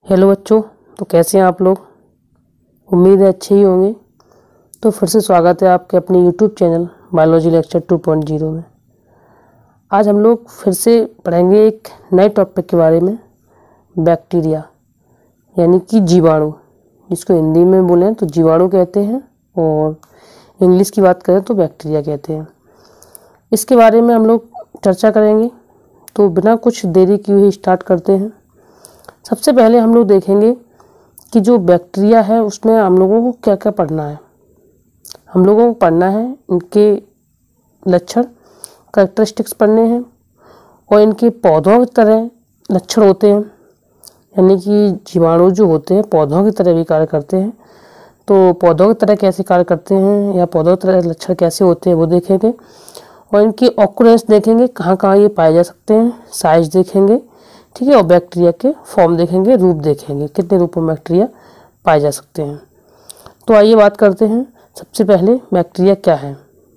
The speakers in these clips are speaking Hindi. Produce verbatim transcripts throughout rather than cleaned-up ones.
हेलो बच्चों, तो कैसे हैं आप लोग। उम्मीद है अच्छे ही होंगे। तो फिर से स्वागत है आपके अपने YouTube channel biology lecture two point zero में। आज हम लोग फिर से पढ़ेंगे एक नए टॉपिक के बारे में, बैक्टीरिया यानी कि जीवाणु, जिसको हिंदी में बोलें तो जीवाणु कहते हैं और इंग्लिश की बात करें तो बैक्टीरिया कहते हैं। इसके बारे में हम लोग चर्चा करेंगे। तो बिना कुछ देरी किए हुए स्टार्ट करते हैं। सबसे पहले हम लोग देखेंगे कि जो बैक्टीरिया है उसमें हम लोगों को क्या क्या पढ़ना है। हम लोगों को पढ़ना है इनके लक्षण, कैरेक्टरिस्टिक्स पढ़ने हैं, और इनके पौधों की तरह लक्षण होते हैं, यानी कि जीवाणु जो होते हैं पौधों की तरह भी कार्य करते हैं। तो पौधों की तरह कैसे कार्य करते हैं या पौधों की तरह लक्षण कैसे होते हैं वो देखेंगे, और इनकी ऑक्युरेंस देखेंगे, कहाँ कहाँ ये पाए जा सकते हैं, साइज देखेंगे, ठीक है, और बैक्टीरिया के फॉर्म देखेंगे, रूप देखेंगे, कितने रूपों में बैक्टीरिया पाए जा सकते हैं। तो आइए बात करते हैं। सबसे पहले बैक्टीरिया क्या है।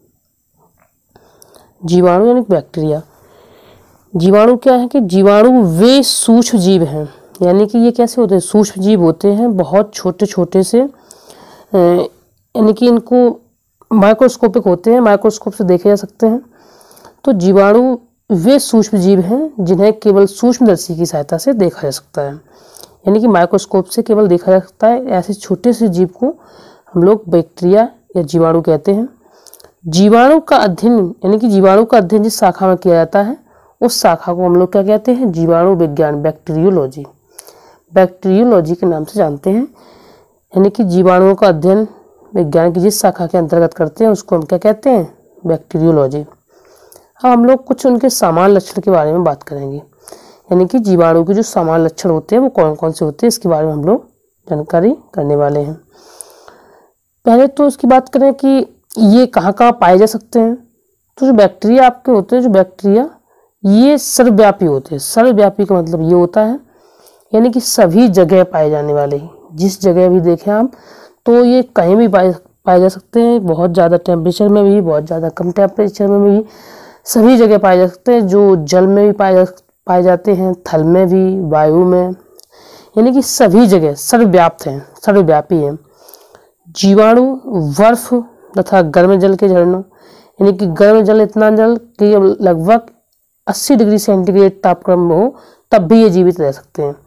जीवाणु यानी बैक्टीरिया। जीवाणु क्या है कि जीवाणु वे सूक्ष्म जीव हैं, यानी कि ये कैसे होते हैं, सूक्ष्म जीव होते हैं, बहुत छोटे छोटे से, यानी कि इनको माइक्रोस्कोपिक होते हैं, माइक्रोस्कोप से देखे जा सकते हैं। तो जीवाणु वे सूक्ष्म जीव हैं जिन्हें केवल सूक्ष्मदर्शी की सहायता से देखा जा सकता है, यानी कि माइक्रोस्कोप से केवल देखा जा सकता है। ऐसे छोटे से जीव को हम लोग बैक्टीरिया या जीवाणु कहते हैं। जीवाणु का अध्ययन यानी कि जीवाणु का अध्ययन जिस शाखा में किया जाता है उस शाखा को हम लोग क्या कहते हैं, जीवाणु विज्ञान, बैक्टीरियोलॉजी, बैक्टीरियोलॉजी के नाम से जानते हैं। यानी कि जीवाणुओं का अध्ययन विज्ञान की जिस शाखा के अंतर्गत करते हैं उसको हम क्या कहते हैं, बैक्टीरियोलॉजी। अब हम लोग कुछ उनके सामान्य लक्षण के बारे में बात करेंगे, यानी कि जीवाणु के जो सामान्य लक्षण होते हैं वो कौन कौन से होते हैं, इसके बारे में हम लोग जानकारी करने वाले हैं। पहले तो इसकी बात करें कि ये कहाँ कहाँ पाए जा सकते हैं। तो जो बैक्टीरिया आपके होते हैं, जो बैक्टीरिया ये सर्वव्यापी होते हैं। सर्वव्यापी का मतलब ये होता है यानी कि सभी जगह पाए जाने वाले, जिस जगह भी देखें आप तो ये कहीं भी पाए पाए जा सकते हैं। बहुत ज़्यादा टेम्परेचर में भी, बहुत ज़्यादा कम टेम्परेचर में भी, सभी जगह पाए जा सकते हैं। जो जल में भी पाए जा पाए जाते हैं, थल में भी, वायु में, यानी कि सभी जगह सर्वव्याप्त हैं, सर्वव्यापी हैं। जीवाणु बर्फ तथा गर्म जल के झरनों, यानी कि गर्म जल, इतना जल कि लगभग अस्सी डिग्री सेंटीग्रेड तापक्रम में हो तब भी ये जीवित रह सकते हैं।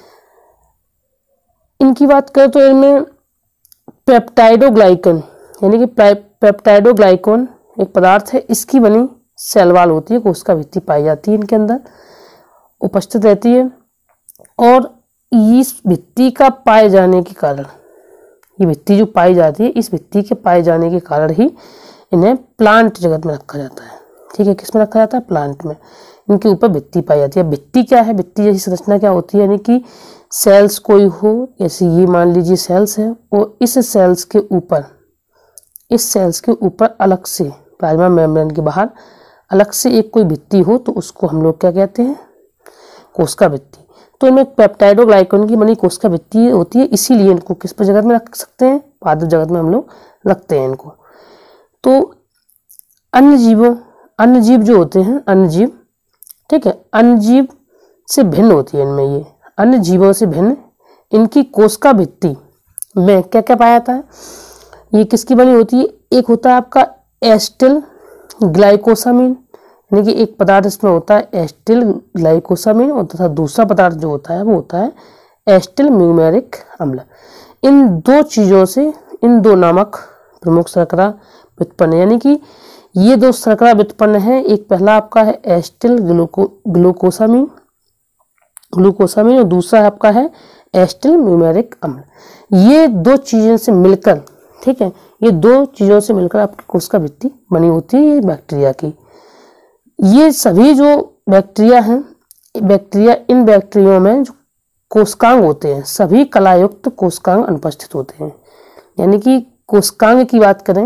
इनकी बात करें तो इनमें पेप्टाइडोग्लाइकन यानी कि पेप्टाइडोग्लाइकन एक पदार्थ है, इसकी बनी सेल वॉल होती है, कोशिका भित्ति पाई जाती है, इनके अंदर उपस्थित रहती है। और इस भित्ति का पाए जाने के कारण, ये भित्ति जो पाई जाती है, इस भित्ति के पाए जाने के कारण ही इन्हें प्लांट जगत में रखा जाता है। ठीक है, किस में रखा जाता है, प्लांट में। इनके ऊपर भित्ति पाई जाती है। भित्ति क्या है, भित्ति जैसी संरचना क्या होती है, यानी कि सेल्स कोई हो, जैसे ये मान लीजिए सेल्स है, और इस सेल्स के ऊपर, इस सेल्स के ऊपर अलग से प्लाज्मा मेम्ब्रेन के बाहर अलग से एक कोई भित्ति हो तो उसको हम लोग क्या कहते हैं, कोशिका भित्ति। तो इनमें पेप्टाइडोग्लाइकन की बनी कोशिका भित्ति होती है, इसीलिए इनको किस पर जगत में रख सकते हैं, पादप जगत में हम लोग रखते हैं इनको। तो अन्य जीवों अन्य जीव जो होते हैं, अन्य जीव, ठीक है, अन्य जीव से भिन्न होती है इनमें, ये अन्य जीवों से भिन्न इनकी कोशिका भित्ति में क्या क्या पाया जाता है, ये किसकी बनी होती है। एक होता है आपका एसिटिल ग्लाइकोसामिन, यानी कि एक पदार्थ इसमें होता है एसिटिल ग्लाइकोसामिन, और तथा दूसरा पदार्थ जो होता है वो होता है एसिटिल म्यूमेरिक अम्ल। इन दो चीज़ों से, इन दो नामक प्रमुख शर्करा व्युत्पन्न, यानी कि ये दो शर्करा व्युत्पन्न है। एक पहला आपका है एसिटिल ग्लूको ग्लूकोसामिन ग्लूकोसामिन और दूसरा आपका है एसिटिल म्यूमेरिक अम्ल। ये दो चीज़ों से मिलकर, ठीक है, ये दो चीज़ों से मिलकर आपकी कोशिका भित्ति बनी होती है, ये बैक्टीरिया की। ये सभी जो बैक्टीरिया हैं, बैक्टीरिया इन बैक्टीरिया में जो कोशिकांग होते हैं, सभी कलायुक्त कोशिकांग अनुपस्थित होते हैं। यानी कि कोशिकांग की बात करें,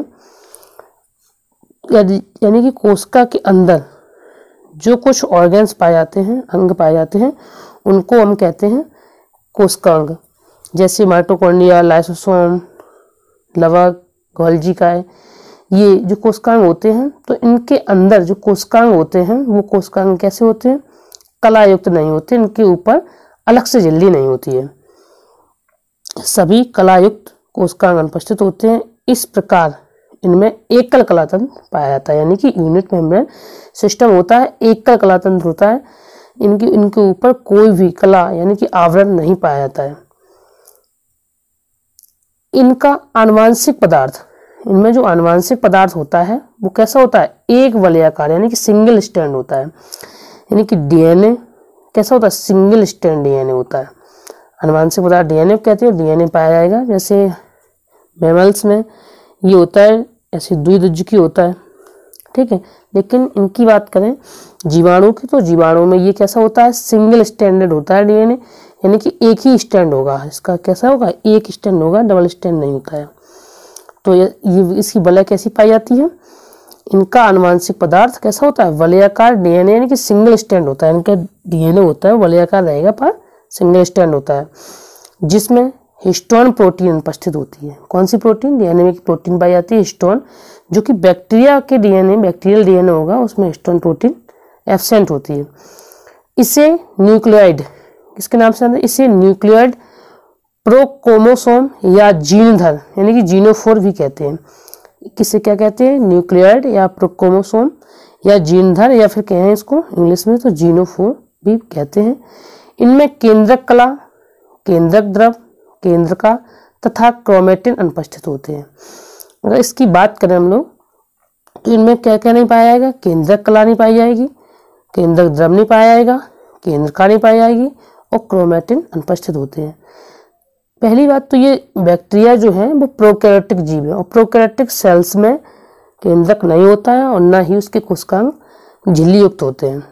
यानी कि कोशिका के अंदर जो कुछ ऑर्गन्स पाए जाते हैं, अंग पाए जाते हैं, उनको हम कहते हैं कोशिकांग। जैसे माइटोकॉन्ड्रिया, लाइसोसोम, लवक, गोल्गी काय, ये जो कोशिकांग होते हैं, तो इनके अंदर जो कोशिकांग होते हैं वो कोशिकांग कैसे होते हैं, कलायुक्त नहीं होते, इनके ऊपर अलग से झिल्ली नहीं होती है। सभी कलायुक्त कोशिकांग अनुपस्थित होते हैं। इस प्रकार इनमें एकल कलातंत्र पाया जाता है, यानी कि यूनिट मेम्ब्रेन सिस्टम होता है, एकल कलातंत्र होता है। इनकी इनके ऊपर कोई भी कला यानी कि आवरण नहीं पाया जाता है। इनका आनुवांशिक पदार्थ, इनमें जो आनुवांशिक पदार्थ होता है वो कैसा होता है, एक वलयाकार यानी कि सिंगल स्टैंड होता है। यानी कि डीएनए कैसा होता है, सिंगल स्टैंड डीएनए होता है। आनुवांशिक पदार्थ डीएनए कहते हैं, डीएनए पाया जाएगा। जैसे मैमल्स में ये होता है, ऐसे द्विध्रुजी होता है, ठीक है। लेकिन इनकी बात करें जीवाणु की, तो जीवाणु में ये कैसा होता है, सिंगल स्टैंडर्ड होता है डीएनए, यानी कि एक ही स्टैंड होगा इसका। कैसा होगा, एक स्टैंड होगा, डबल स्टैंड नहीं होता है। तो ये, ये इसकी वलय कैसी पाई जाती है, इनका आनुवांशिक पदार्थ कैसा होता है, वलयाकार डीएनए यानी कि सिंगल स्टैंड होता है। इनका डीएनए होता है वलयाकार रहेगा पर सिंगल स्टैंड होता है, जिसमें हिस्टोन प्रोटीन उपस्थित होती है। कौन सी प्रोटीन, डीएनए में प्रोटीन पाई जाती है हिस्टोन, जो कि बैक्टीरिया के डीएनए, बैक्टीरियल डीएनए होगा उसमें हिस्टोन प्रोटीन एब्सेंट होती है। इसे न्यूक्लियोइड किसके नाम से, इसे न्यूक्लियोइड प्रोक्रोमोसोम या जीनधर यानी कि जीनोफोर भी कहते हैं। किसे क्या कहते हैं, न्यूक्लियोइड या प्रोक्रोमोसोम या जीनधर, या फिर कहें इसको इंग्लिश में तो जीनोफोर भी कहते हैं। इनमें केंद्रक कला, केंद्रक द्रव, केंद्रका तथा क्रोमेटिन अनुपस्थित होते हैं। अगर इसकी बात करें हम लोग तो इनमें क्या क्या नहीं पाया जाएगा, केंद्रक कला नहीं पाई जाएगी, केंद्रक द्रव नहीं पाया जाएगा, केंद्रका नहीं पाई जाएगी और क्रोमेटिन अनुपस्थित होते हैं। पहली बात तो ये बैक्टीरिया जो है वो प्रोकैरियोटिक जीव है और प्रोकैरियोटिक सेल्स में केंद्रक नहीं होता है और ना ही उसके कोशिकांग झिल्ली युक्त होते हैं।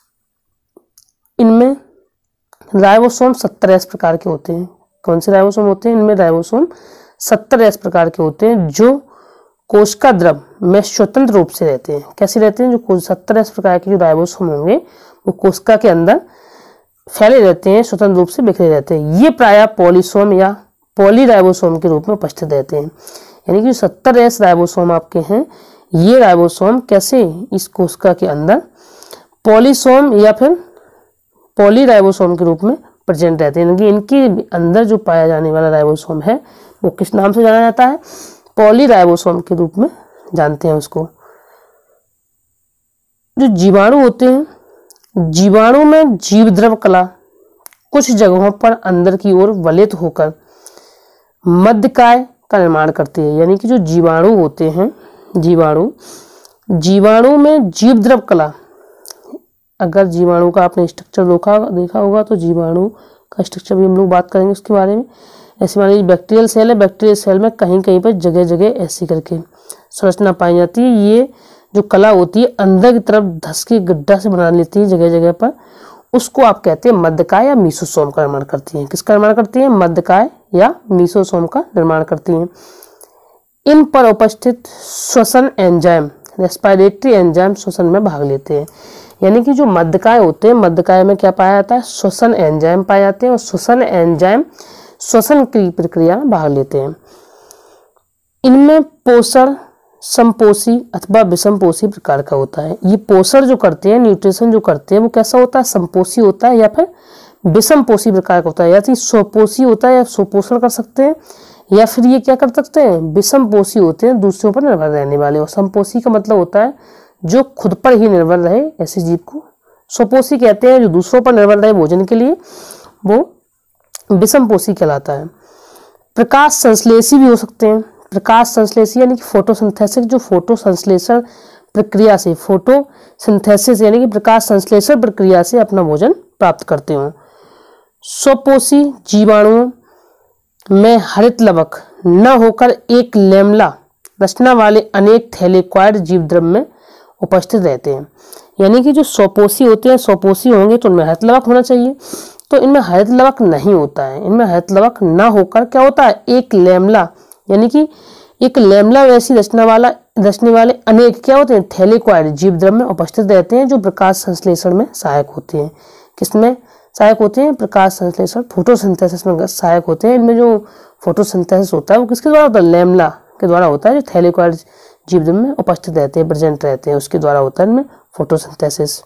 इनमें राइबोसोम सत्तर एस प्रकार के होते हैं। कौन से राइबोसोम होते हैं, इनमें राइबोसोम सत्तर एस प्रकार के होते हैं, जो कोशिका द्रव में स्वतंत्र रूप से रहते हैं। कैसे रहते हैं, जो सत्तर एस प्रकार के जो राइबोसोम होंगे वो कोशिका के अंदर फैले रहते हैं, स्वतंत्र रूप से बिखरे रहते हैं। ये प्रायः पॉलीसोम या पॉलीराइबोसोम के रूप में उपस्थित रहते हैं। यानी कि सत्तर एस राइबोसोम आपके हैं, ये राइबोसोम कैसे इस कोशिका के अंदर पॉलीसोम या फिर पॉलीराइबोसोम के रूप में प्रेजेंट रहते हैं। यानी कि इनके अंदर जो पाया जाने वाला राइबोसोम है वो किस नाम से जाना जाता है, पॉलीराइबोसोम के रूप में जानते हैं उसको। जो जीवाणु होते हैं, जीवाणु में जीवद्रव कला कुछ जगहों पर अंदर की ओर वलित होकर मध्यकाय का निर्माण करती है। यानी कि जो जीवाणु होते हैं, जीवाणु जीवाणु में जीवद्रव कला, अगर जीवाणु का आपने स्ट्रक्चर देखा देखा होगा तो जीवाणु का स्ट्रक्चर भी हम लोग बात करेंगे उसके बारे में। ऐसे मान लीजिए बैक्टीरियल सेल है, बैक्टीरियल सेल में कहीं कहीं पर जगह जगह ऐसी करके संरचना पाई जाती है। ये जो कला होती है अंदर की तरफ धस के गड्ढा से बना लेती है जगह जगह पर, उसको आप कहते हैं मध्यकाय या मीसोसोम का निर्माण करती हैं। किसका निर्माण करती हैं, मध्यकाय या मीसोसोम का निर्माण करती हैं। इन पर उपस्थित श्वसन एंजाइम, रेस्पिरेटरी एंजाइम श्वसन में भाग लेते हैं। यानी कि जो मध्यकाय होते हैं, मध्यकाय में क्या पाया जाता है, श्वसन एंजाइम पाए जाते हैं और श्वसन एंजाइम श्वसन की प्रक्रिया में भाग लेते हैं। इनमें पोषण समपोषी अथवा विषमपोषी प्रकार का होता है। ये पोषण जो करते हैं, न्यूट्रिशन जो करते हैं वो कैसा होता है, समपोषी होता है या फिर विषमपोषी प्रकार का होता है। या तो स्वपोषी होता है या स्वपोषण कर सकते हैं, या फिर ये क्या कर सकते हैं, विषमपोषी होते हैं, दूसरों पर निर्भर रहने वाले। और समपोषी का मतलब होता है जो खुद पर ही निर्भर रहे, ऐसे जीव को स्वपोषी कहते हैं। जो दूसरों पर निर्भर रहे भोजन के लिए वो विषमपोषी कहलाता है। प्रकाश संश्लेषी भी हो सकते हैं। प्रकाश संश्लेषी यानी कि फोटोसिंथेसिस, जो फोटो संश्लेषण प्रक्रिया से, फोटोसिंथेसिस यानी कि प्रकाश संश्लेषण प्रक्रिया से अपना भोजन प्राप्त करते हो। स्वपोषी जीवाणुओं में हरित लवक न होकर एक लैमेला रचना वाले अनेक थैलेक्वाइड जीवद्रव में उपस्थित रहते हैं। यानी कि जो स्वपोषी होते हैं, स्वपोषी होंगे तो उनमें हरित लवक होना चाहिए, तो इनमें हरित लवक नहीं होता है। इनमें हरित लवक न होकर क्या होता है, एक लैमेला यानी कि एक लैमेला वैसी रचना वाला रचने वाले अनेक क्या होते हैं, थैलेक्वाइड जीवद्रव में उपस्थित रहते हैं, जो प्रकाश संश्लेषण में सहायक होते हैं। किसमें सहायक होते हैं, प्रकाश संश्लेषण फोटोसिंथेसिस में सहायक होते हैं। इनमें जो फोटोसिंथेसिस होता है वो किसके द्वारा होता है, लैमेला के द्वारा होता है, जो थैलेक्वाइड जीवद्रव में उपस्थित रहते हैं, प्रेजेंट रहते हैं, उसके द्वारा होता है इनमें फोटोसिंथेसिस।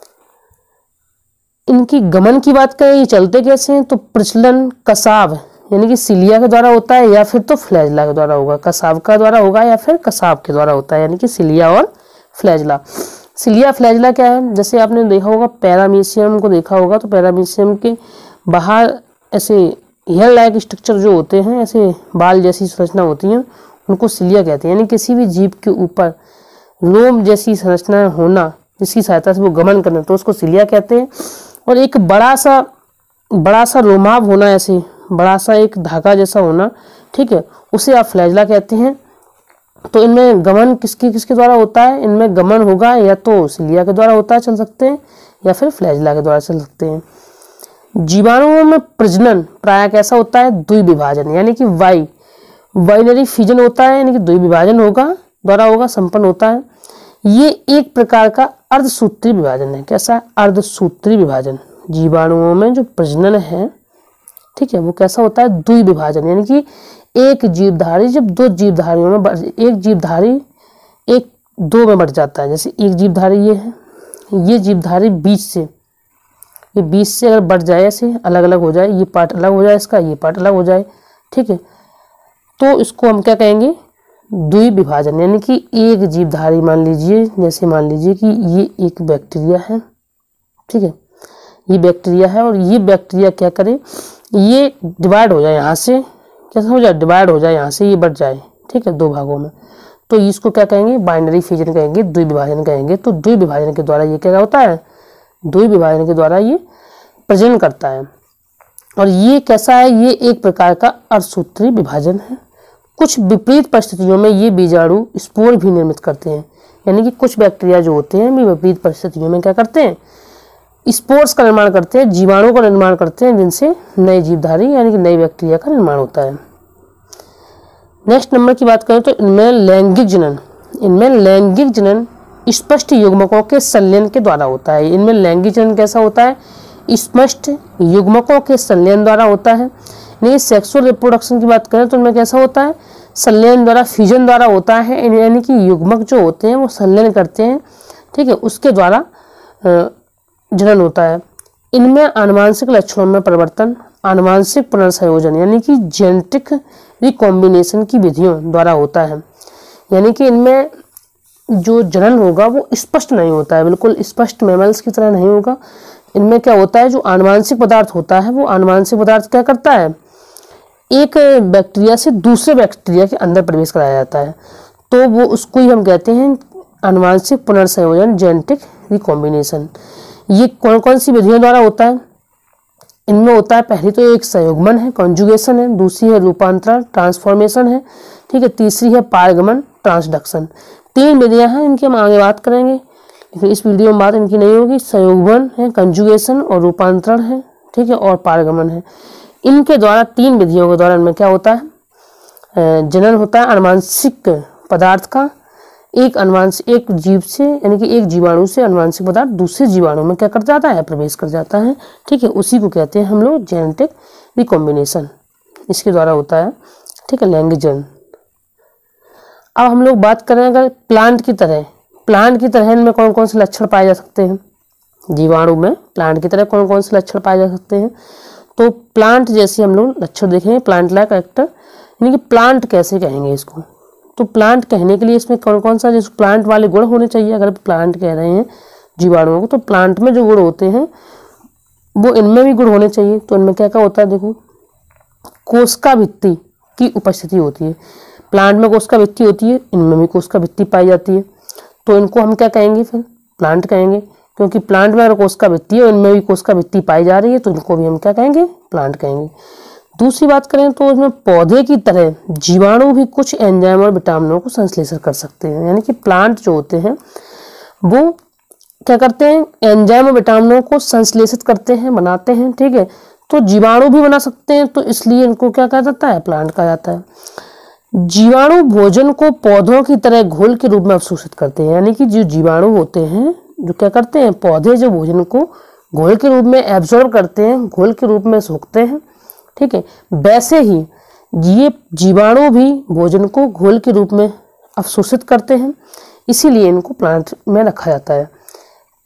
इनकी गमन की बात करें, ये चलते कैसे हैं, तो प्रचलन, कसाव यानी कि सिलिया के द्वारा होता है या फिर तो फ्लैजला के द्वारा होगा, कसाव का द्वारा होगा या फिर कसाव के द्वारा होता है, यानी कि सिलिया और फ्लैजला। सिलिया फ्लैजला क्या है, जैसे आपने देखा होगा पैरामीशियम को देखा होगा, तो पैरामीशियम के बाहर ऐसे हेयर लाइक स्ट्रक्चर जो होते हैं, ऐसे बाल जैसी संरचना होती हैं, उनको सिलिया कहते हैं। यानी किसी भी जीव के ऊपर लोम जैसी संरचना होना जिसकी सहायता से वो गमन करना, तो उसको सिलिया कहते हैं। और एक बड़ा सा बड़ा सा रोमाव होना, ऐसे बड़ा सा एक धागा जैसा होना, ठीक है, उसे आप फ्लैजला कहते हैं। तो इनमें गमन किसके किसके द्वारा होता है, इनमें गमन होगा या तो सिलिया के द्वारा होता है, चल सकते हैं, या फिर फ्लैजला के द्वारा चल सकते हैं। जीवाणुओं में प्रजनन प्राय कैसा होता है, द्विविभाजन, यानी कि वाई बाइनरी फिजन होता है, यानी कि द्विविभाजन होगा द्वारा होगा संपन्न होता है। ये एक प्रकार का अर्धसूत्री विभाजन है। कैसा है, अर्धसूत्री विभाजन। जीवाणुओं में जो प्रजनन है, ठीक है, वो कैसा होता है, द्विविभाजन, यानी कि एक जीवधारी जब दो जीवधारियों में बढ़, एक जीवधारी एक दो में बढ़ जाता है। जैसे एक जीवधारी ये है, ये जीवधारी बीच से ये बीच से अगर बढ़ जाए, ऐसे अलग अलग हो जाए, ये पार्ट अलग हो जाए इसका, ये पार्ट अलग हो जाए, ठीक है, तो इसको हम क्या कहेंगे, द्विविभाजन। यानी कि एक जीवधारी मान लीजिए, जैसे मान लीजिए कि ये एक बैक्टीरिया है, ठीक है, ये बैक्टीरिया है और ये बैक्टीरिया क्या करे, ये डिवाइड हो जाए, यहाँ से कैसा हो जाए, डिवाइड हो जाए, यहाँ से ये बढ़ जाए, ठीक है, दो भागों में, तो इसको क्या कहेंगे, बाइनरी फिजन कहेंगे, द्विविभाजन कहेंगे। तो द्विविभाजन के द्वारा ये क्या होता है, द्विविभाजन के द्वारा ये प्रजनन करता है। और ये कैसा है, ये एक प्रकार का अर्धसूत्री विभाजन है। कुछ विपरीत परिस्थितियों में ये बीजाणु स्पोर भी निर्मित करते हैं, यानी कि कुछ बैक्टीरिया जो होते हैं वे विपरीत परिस्थितियों में क्या करते हैं, स्पोर्स का निर्माण करते हैं, जीवाणु का निर्माण करते हैं, जिनसे नए जीवधारी यानी कि नई बैक्टीरिया का निर्माण होता है। नेक्स्ट नंबर की बात करें तो इनमें लैंगिक जनन इनमें लैंगिक जनन स्पष्ट युग्मकों के संलयन के द्वारा होता है। इनमें लैंगिक जनन कैसा होता है, स्पष्ट युग्मकों के संलयन द्वारा होता है। नहीं, सेक्सुअल रिप्रोडक्शन की बात करें तो इनमें कैसा होता है, संलयन द्वारा, फ्यूजन द्वारा होता है, यानी कि युग्मक जो होते हैं वो संलयन करते हैं, ठीक है, उसके द्वारा जनन होता है। इनमें आनुवांशिक लक्षणों में परिवर्तन, आनुवांशिक पुनर्संयोजन यानी कि जेनेटिक रिकॉम्बिनेशन की विधियों द्वारा होता है। यानी कि इनमें जो जनन होगा वो स्पष्ट नहीं होता है, बिल्कुल स्पष्ट मैमल्स की तरह नहीं होगा। इनमें क्या होता है, जो आनुवांशिक पदार्थ होता है वो आनुवांशिक पदार्थ क्या करता है, एक बैक्टीरिया से दूसरे बैक्टीरिया के अंदर प्रवेश कराया जाता है, तो वो उसको ही हम कहते हैं आनुवांशिक पुनर्संयोजन, जेनेटिक रिकॉम्बिनेशन। ये कौन कौन सी विधियों द्वारा होता है, इनमें होता है पहली तो एक संयुग्मन है, कॉन्जुगेशन है, दूसरी है रूपांतरण, ट्रांसफॉर्मेशन है, ठीक है, तीसरी है पारगमन, ट्रांसडक्शन। तीन विधियां हैं, इनकी हम आगे बात करेंगे, लेकिन इस वीडियो में बात इनकी नहीं होगी। संयुग्मन है, कंजुगेशन और रूपांतरण है, ठीक है, और पारगमन है। इनके द्वारा, तीन विधियों के द्वारा इनमें क्या होता है, जनन होता है आनुवांशिक पदार्थ का। एक अनुवांशिक एक जीव से यानी कि एक जीवाणु से अनुवांशिक पदार्थ दूसरे जीवाणु में क्या कर जाता है, प्रवेश कर जाता है, ठीक है, उसी को कहते हैं हम लोग जेनेटिक रिकॉम्बिनेशन, इसके द्वारा होता है, ठीक है, लैंगिक जनन। अब हम लोग बात करें अगर प्लांट की तरह प्लांट की तरह इनमें कौन कौन से लक्षण पाए जा सकते हैं, जीवाणु में प्लांट की तरह कौन कौन से लक्षण पाए जा सकते हैं। तो प्लांट जैसे हम लोग लक्षण देखेंगे, प्लांट लाइक कैरेक्टर, यानी कि प्लांट कैसे कहेंगे इसको, तो प्लांट कहने के लिए इसमें कौन कौन सा जैसे प्लांट वाले गुण होने चाहिए। अगर प्लांट कह रहे हैं जीवाणुओं को, तो प्लांट में जो गुण होते हैं वो इनमें भी गुण होने चाहिए। तो इनमें क्या क्या होता है, देखो, कोशिका भित्ति की उपस्थिति होती है। प्लांट में कोशिका भित्ति होती है, इनमें भी कोशिका भित्ति पाई जाती है, तो इनको हम क्या कहेंगे, फिर प्लांट कहेंगे, क्योंकि प्लांट में अगर कोशिका भित्ति है और इनमें भी कोशिका भित्ति पाई जा रही है, तो इनको भी हम क्या कहेंगे, प्लांट कहेंगे। दूसरी बात करें तो इसमें पौधे की तरह जीवाणु भी कुछ एंजाइम और विटामिनों को संश्लेषण कर सकते हैं। यानी कि प्लांट जो होते हैं वो क्या करते हैं, एंजाइम और विटामिनों को संश्लेषित करते हैं, बनाते हैं, ठीक है, तो जीवाणु भी बना सकते हैं, तो इसलिए इनको क्या कहा जाता है, प्लांट कहा जाता है। जीवाणु भोजन को पौधों की तरह घोल के रूप में अवशोषित करते हैं। यानी कि जो जीवाणु होते हैं जो क्या करते हैं, पौधे जो भोजन को घोल के रूप में एब्जॉर्ब करते हैं, घोल के रूप में सोखते हैं, ठीक है, वैसे ही ये जीवाणु भी भोजन को घोल के रूप में अवशोषित करते हैं, इसीलिए इनको प्लांट में रखा जाता है।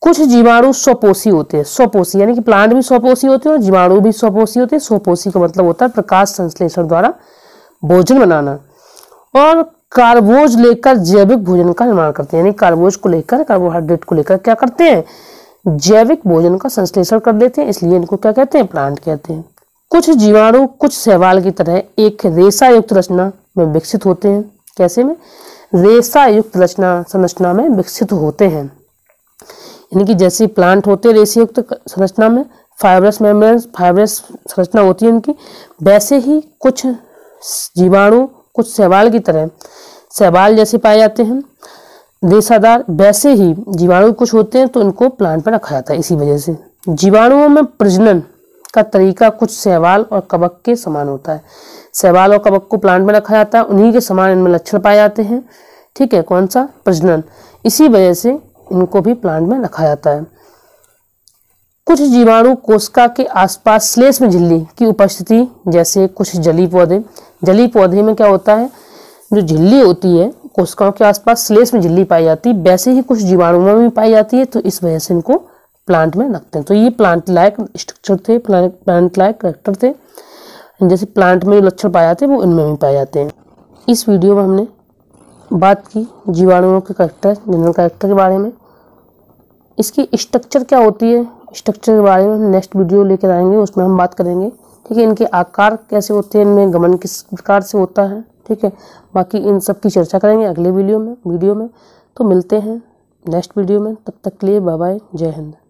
कुछ जीवाणु स्वपोषी होते हैं। स्वपोषी यानी कि प्लांट भी स्वपोषी होते हैं और जीवाणु भी स्वपोषी होते हैं। स्वपोषी का मतलब होता है प्रकाश संश्लेषण द्वारा भोजन बनाना। और कार्बोज लेकर जैविक भोजन का निर्माण करते हैं, यानी कार्बोज को लेकर, कार्बोहाइड्रेट को लेकर क्या करते हैं, जैविक भोजन का संश्लेषण कर देते हैं, इसलिए इनको क्या कहते हैं, प्लांट कहते हैं। कुछ जीवाणु कुछ शैवाल की तरह एक रेशा युक्त रचना में विकसित होते हैं। कैसे में? रेशा युक्त रचना संरचना में विकसित होते हैं, यानी कि जैसे प्लांट होते हैं रेशा युक्त संरचना में, फाइब्रस मेम्ब्रेन, फाइब्रस संरचना होती है उनकी, वैसे ही कुछ जीवाणु कुछ शैवाल की तरह, शैवाल जैसे पाए जाते हैं रेशादार, वैसे ही जीवाणु कुछ होते हैं, तो इनको प्लांट में रखा जाता है। इसी वजह से जीवाणुओं में प्रजनन का तरीका कुछ शैवाल और कवक के समान होता है। शैवाल और कवक को प्लांट में रखा जाता है, उन्हीं के समान इनमें लक्षण पाए जाते हैं। ठीक है, कौन सा? प्रजनन। इसी वजह से इनको भी प्लांट में रखा जाता है। कुछ जीवाणु कोशिका के आसपास श्लेष्म में झिल्ली की उपस्थिति, जैसे कुछ जलीय पौधे, जलीय पौधे में क्या होता है, जो झिल्ली होती है कोशिकाओं के आसपास श्लेष्म में झिल्ली पाई जाती है, वैसे ही कुछ जीवाणुओं में भी पाई जाती है, तो इस वजह से इनको प्लांट में रखते हैं। तो ये प्लांट लाइक स्ट्रक्चर थे, प्लांट लाइक कैरेक्टर थे, जैसे प्लांट में जो लक्षण पाए जाते हैं वो इनमें भी पाए जाते हैं। इस वीडियो में हमने बात की जीवाणुओं के कैरेक्टर, जनरल कैरेक्टर के बारे में। इसकी स्ट्रक्चर क्या होती है, स्ट्रक्चर के बारे में नेक्स्ट वीडियो लेकर आएंगे, उसमें हम बात करेंगे। ठीक है, इनके आकार कैसे होते हैं, इनमें गमन किस प्रकार से होता है। ठीक है, बाकी इन सब की चर्चा करेंगे अगले वीडियो में वीडियो में तो मिलते हैं नेक्स्ट वीडियो में। तब तक के लिए बाय बाय, जय हिंद।